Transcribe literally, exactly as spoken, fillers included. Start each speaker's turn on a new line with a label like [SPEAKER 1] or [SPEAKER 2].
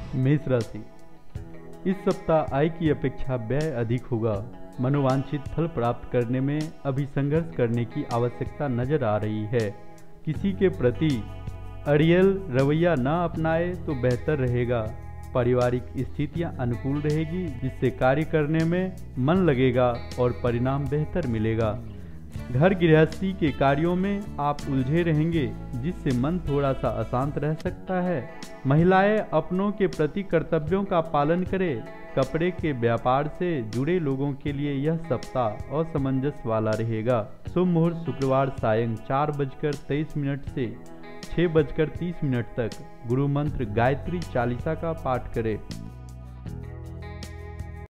[SPEAKER 1] मेष राशि। इस सप्ताह आय की अपेक्षा व्यय अधिक होगा। मनोवांछित फल प्राप्त करने में अभी संघर्ष करने की आवश्यकता नजर आ रही है। किसी के प्रति अड़ियल रवैया न अपनाए तो बेहतर रहेगा। पारिवारिक स्थितियां अनुकूल रहेगी, जिससे कार्य करने में मन लगेगा और परिणाम बेहतर मिलेगा। घर गृहस्थी के कार्यों में आप उलझे रहेंगे, जिससे मन थोड़ा सा अशांत रह सकता है। महिलाएं अपनों के प्रति कर्तव्यों का पालन करें। कपड़े के व्यापार से जुड़े लोगों के लिए यह सप्ताह असमंजस वाला रहेगा। शुभ मुहूर्त शुक्रवार सायं चार बजकर तेईस मिनट से छः बजकर तीस मिनट तक। गुरु मंत्र गायत्री चालीसा का पाठ करें।